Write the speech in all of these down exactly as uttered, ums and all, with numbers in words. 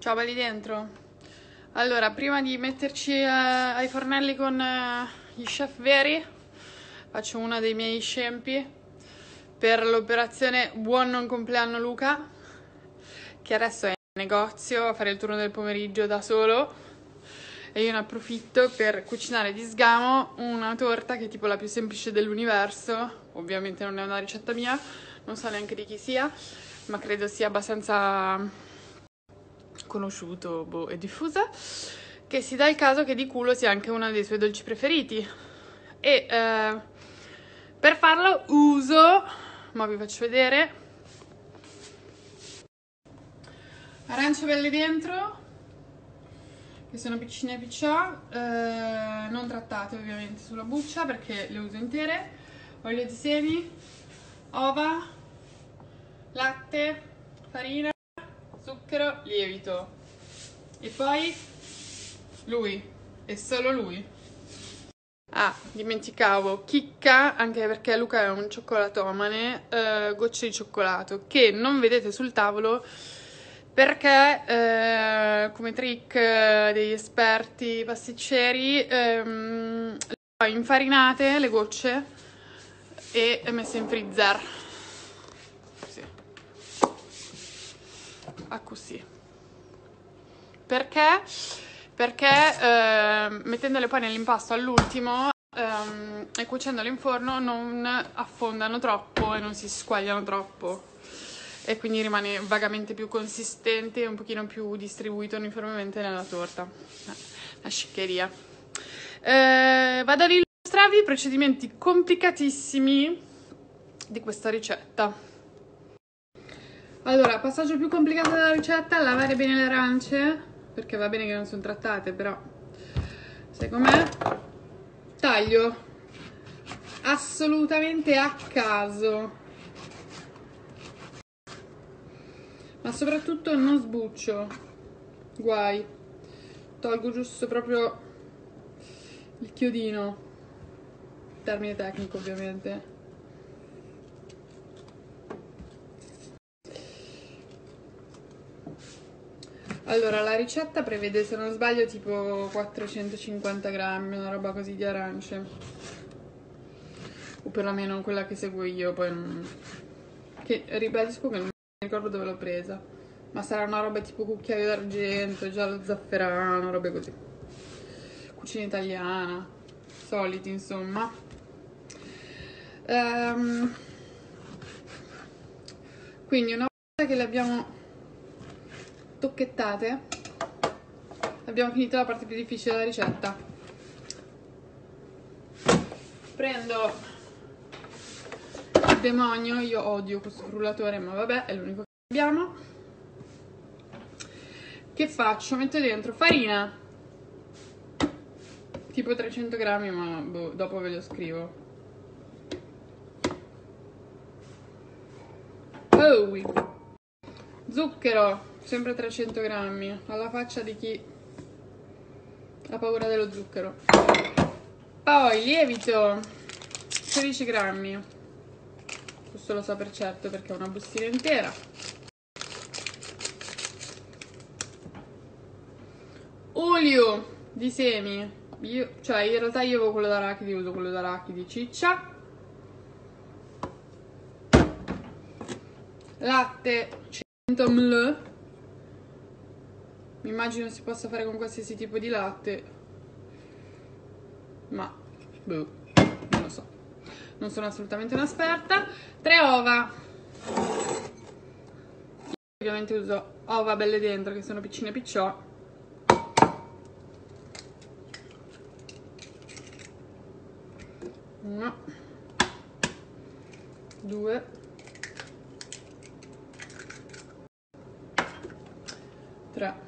Ciao belli dentro. Allora, prima di metterci eh, ai fornelli con eh, gli chef veri, faccio uno dei miei scempi per l'operazione Buon non compleanno Luca, che adesso è in negozio a fare il turno del pomeriggio da solo, e io ne approfitto per cucinare di sgamo una torta che è tipo la più semplice dell'universo. Ovviamente non è una ricetta mia, non so neanche di chi sia, ma credo sia abbastanza conosciuto boh, e diffusa, che si dà il caso che di culo sia anche uno dei suoi dolci preferiti. E eh, per farlo uso, ma vi faccio vedere, arance belle dentro, che sono piccine e picciò, eh, non trattate ovviamente sulla buccia perché le uso intere, olio di semi, ova, latte, farina, zucchero, lievito. E poi lui, e solo lui. Ah, dimenticavo, chicca, anche perché Luca è un cioccolatomane, eh, gocce di cioccolato, che non vedete sul tavolo perché, eh, come trick eh, degli esperti pasticceri, ehm, le ho infarinate le gocce e messe in freezer. Così. Ah, così. Perché? Perché eh, mettendole poi nell'impasto all'ultimo ehm, e cuocendole in forno non affondano troppo e non si squagliano troppo, e quindi rimane vagamente più consistente e un pochino più distribuito uniformemente nella torta. Una sciccheria. Eh, vado ad illustrarvi i procedimenti complicatissimi di questa ricetta. Allora, passaggio più complicato della ricetta: lavare bene le arance, perché va bene che non sono trattate, però sai com'è? Taglio assolutamente a caso, ma soprattutto non sbuccio, guai, tolgo giusto proprio il chiodino, termine tecnico ovviamente. Allora, la ricetta prevede, se non sbaglio, tipo quattrocentocinquanta grammi, una roba così di arance, o perlomeno quella che seguo io. Poi non... che ribadisco che non mi ricordo dove l'ho presa, ma sarà una roba tipo cucchiaio d'argento, giallo zafferano, robe così, cucina italiana, soliti insomma. Ehm... quindi una volta che le abbiamo tocchettate, abbiamo finito la parte più difficile della ricetta. Prendo il demonio, io odio questo frullatore, ma vabbè, è l'unico che abbiamo. Che faccio? Metto dentro farina, tipo trecento grammi, ma boh, dopo ve lo scrivo. Oh, zucchero, sempre trecento grammi, alla faccia di chi ha paura dello zucchero. Poi lievito, sedici grammi, questo lo so per certo perché è una bustina intera. Olio di semi, io, cioè in realtà io avevo quello d'arachidi, uso quello d'arachidi ciccia. Latte cento millilitri, mi immagino si possa fare con qualsiasi tipo di latte, ma boh, non lo so, non sono assolutamente un'esperta. Tre ova, io ovviamente uso ova belle dentro, che sono piccine picciò. Uno, due, tre.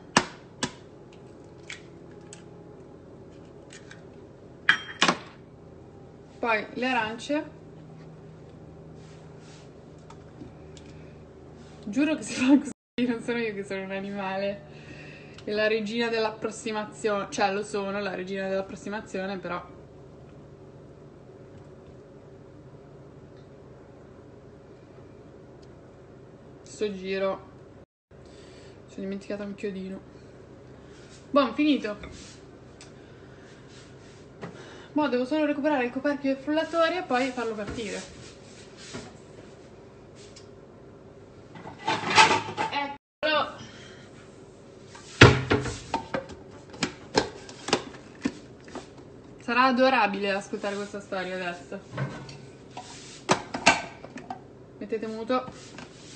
Poi le arance, giuro che si fa così, non sono io che sono un animale, è la regina dell'approssimazione, cioè lo sono la regina dell'approssimazione, però sto giro sono dimenticata un chiodino. Buon, finito. Mo' devo solo recuperare il coperchio del frullatore e poi farlo partire. Eccolo. Sarà adorabile ascoltare questa storia adesso. Mettete muto.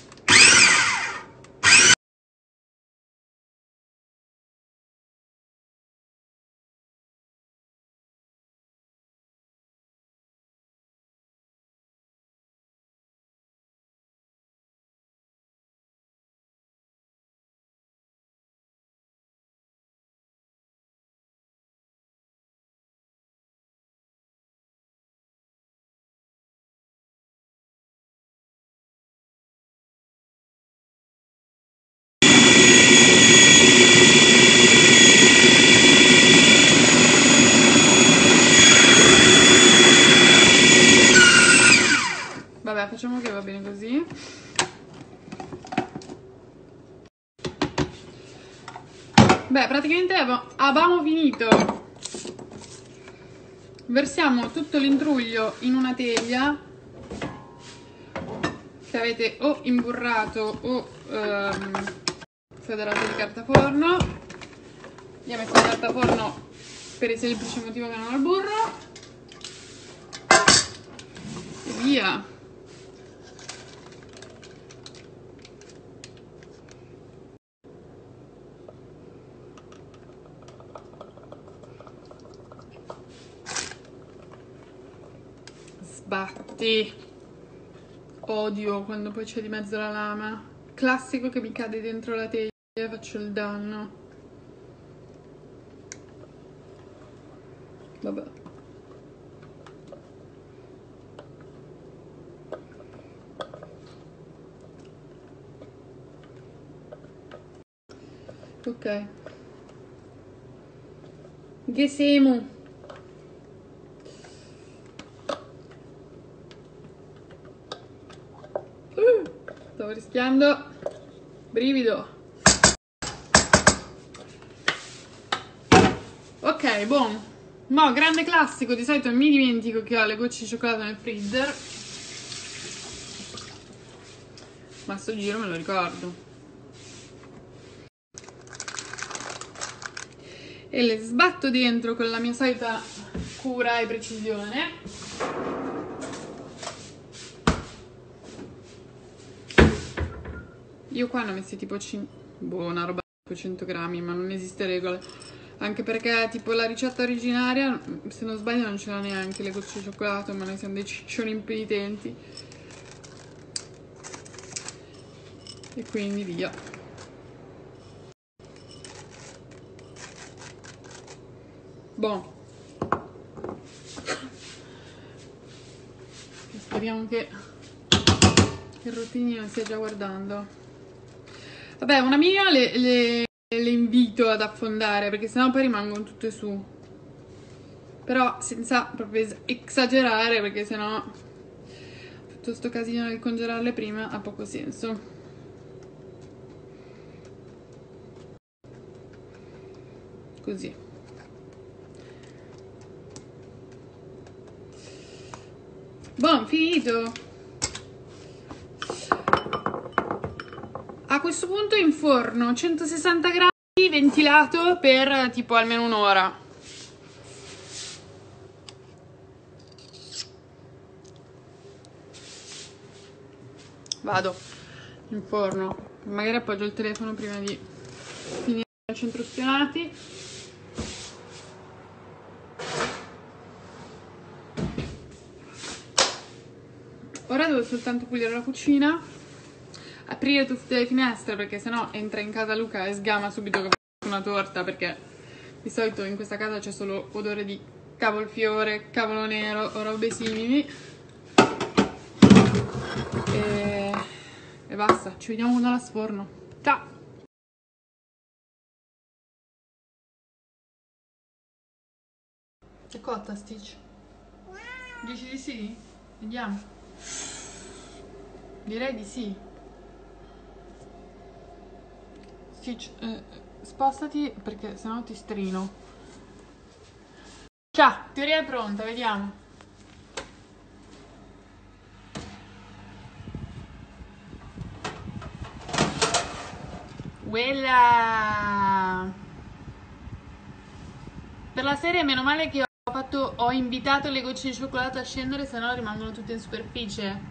Vabbè, facciamo che va bene così. Beh, praticamente abbiamo finito. Versiamo tutto l'intruglio in una teglia che avete o imburrato o ehm, federato di carta forno. Io ho messo la carta forno per il semplice motivo che non ho il burro. E via. Sbatti. Odio quando poi c'è di mezzo la lama. Classico che mi cade dentro la teglia e faccio il danno. Vabbè. Ok. Che siamo? Stavo rischiando. Brivido. Ok, buon. No, grande classico. Di solito mi dimentico che ho le gocce di cioccolato nel freezer. Ma sto giro me lo ricordo. E le sbatto dentro con la mia solita cura e precisione. Io qua ne ho messi tipo cinque, boh, una roba tipo cento grammi, ma non esiste regola. Anche perché tipo la ricetta originaria, se non sbaglio, non ce l'ha neanche le gocce di cioccolato, ma noi siamo dei ciccioni impenitenti. E quindi via. Boh. Speriamo che il rotinino stia già guardando. Vabbè, una mia le, le, le invito ad affondare, perché sennò poi rimangono tutte su. Però senza proprio esagerare, perché sennò tutto sto casino del congelarle prima ha poco senso. Così. Buon, finito. A questo punto in forno centosessanta gradi, ventilato per tipo almeno un'ora. Vado in forno, magari appoggio il telefono prima di finire al centro spionati. Ora devo soltanto pulire la cucina, aprire tutte le finestre perché sennò entra in casa Luca e sgama subito che faccio una torta, perché di solito in questa casa c'è solo odore di cavolfiore, cavolo nero o robe simili. E, e basta, ci vediamo quando la sforno. Ciao! È cotta Stitch? Dici di sì? Vediamo. Direi di sì. Sì, eh, spostati perché sennò ti strino. Ciao, teoria è pronta, vediamo. Quella per la serie, meno male che ho fatto, ho invitato le gocce di cioccolato a scendere, sennò rimangono tutte in superficie.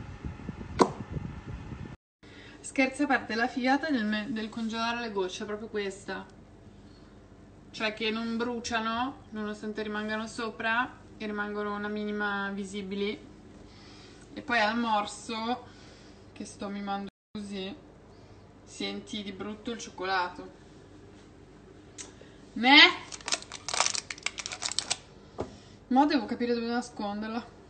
Scherzi a parte, la figata del, del congelare le gocce è proprio questa, cioè che non bruciano nonostante rimangano sopra e rimangono una minima visibili, e poi al morso che sto mimando così senti di brutto il cioccolato. Me? Mo devo capire dove nasconderla.